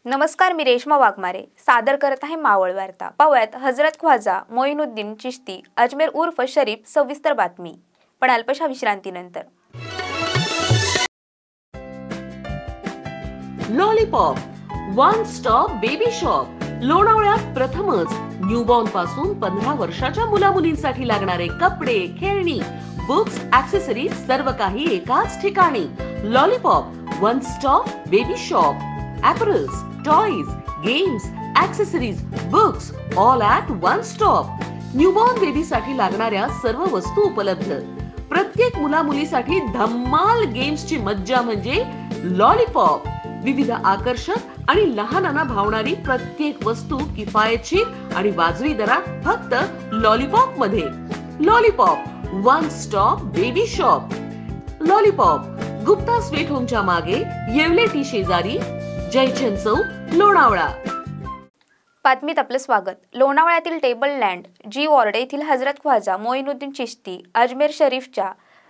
नमस्कार, मी रेश्मा वाघमारे सादर करत आहे मावळ वार्ता। पाहूयात हजरत ख्वाजा मोइनुद्दीन चिश्ती अजमेर उर्फ शरीफ सविस्तर बातमी, पण अल्पशा विश्रांतीनंतर। Lollipop one stop baby shop लोणावळ्यात प्रथमच न्यूबॉर्न पासून 15 वर्षाच्या मुलामुलींसाठी लागणारे कपडे, खेळणी, बुक्स, ॲक्सेसरीज सर्व काही एकाच ठिकाणी। Lollipop one stop baby shop, apparels, toys, games, accessories, books all at one stop. Newborn baby साठी लागणाऱ्या सर्व वस्तू उपलब्ध। प्रत्येक मुलामुलीसाठी धम्माल गेम्सची मज्जा म्हणजे लॉलीपॉप। विविध आकर्षक आणि लहानांना भावणारी प्रत्येक वस्तू किफायतशीर आणि वाजवी दरात फक्त लॉलीपॉप मध्ये। Lollipop one stop baby shop. Lollipop Gupta sweet होमच्या मागे, येवले टी शेजारी, जयचंद चौक, लोणावळा। बातमीत आपलं स्वागत। लोणावळ्यातील टेबल लँड जी वॉर्ड येथील हजरत ख्वाजा मोइनुद्दीन चिश्ती अजमेर शरीफच्या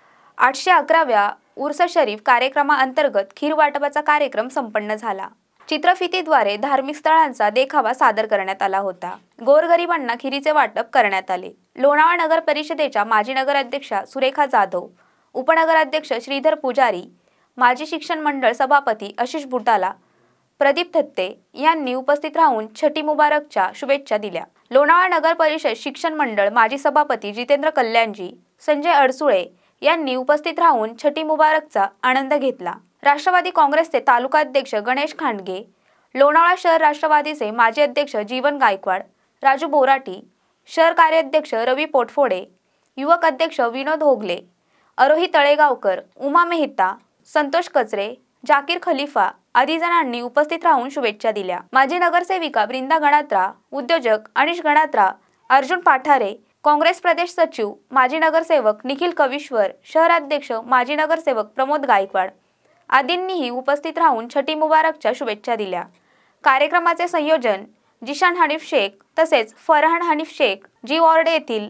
811व्या उर्स शरीफ कार्यक्रमाअंतर्गत खीर वाटपाचा कार्यक्रम संपन्न झाला। चित्रफितीद्वारे धार्मिक स्थळांचा देखावा सादर करण्यात आला होता। गोरगरिबांना खिरीचे वाटप करण्यात आले। लोणावळा नगर परिषदेच्या माजी नगराध्यक्षा सुरेखा जाधव, उपनगराध्यक्ष श्रीधर पुजारी, माजी शिक्षण मंडळ सभापती आशिष बुटाला, प्रदीप थत्ते यांनी उपस्थित राहून छठी मुबारकच्या शुभेच्छा दिल्या। लोणावळा नगर परिषद शिक्षण मंडळ माजी सभापती जितेंद्र कल्याणजी, संजय अडसुळे यांनी उपस्थित राहून छठी मुबारकचा आनंद घेतला। राष्ट्रवादी काँग्रेसचे तालुका अध्यक्ष गणेश खांडगे, लोणावळा शहर राष्ट्रवादीचे माजी अध्यक्ष जीवन गायकवाड, राजू बोराटी, शहर कार्याध्यक्ष रवी पोटफोडे, युवक अध्यक्ष विनोद होगले, आरोही तळेगावकर, उमा मेहता, संतोष कचरे, जाकीर खलीफा आदी जणांनी उपस्थित राहून शुभेच्छा दिल्या। माजी नगरसेविका वृंदा गणात्रा, उद्योजक अनिश गणात्रा, अर्जुन पाठारे, काँग्रेस प्रदेश सचिव माजी नगरसेवक निखिल कविश्वर, शहराध्यक्ष माजी नगरसेवक प्रमोद गायकवाड आदींनीही उपस्थित राहून छठी मुबारकच्या शुभेच्छा दिल्या। कार्यक्रमाचे संयोजन जिशान हनीफ शेख तसेच फरहान हनीफ शेख जी वॉर्ड येथील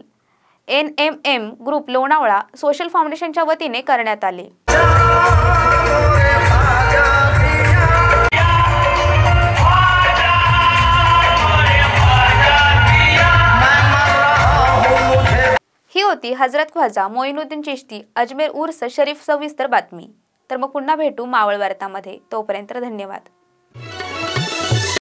NMM ग्रुप लोणावळा सोशल फाउंडेशनच्या वतीने करण्यात आले। ही होती हजरत ख्वाजा मोइनुद्दीन चिश्ती अजमेर उर्स शरीफ सविस्तर बातमी। तर मग पुन्हा भेटू मावळ वार्तामध्ये। तोपर्यंत धन्यवाद।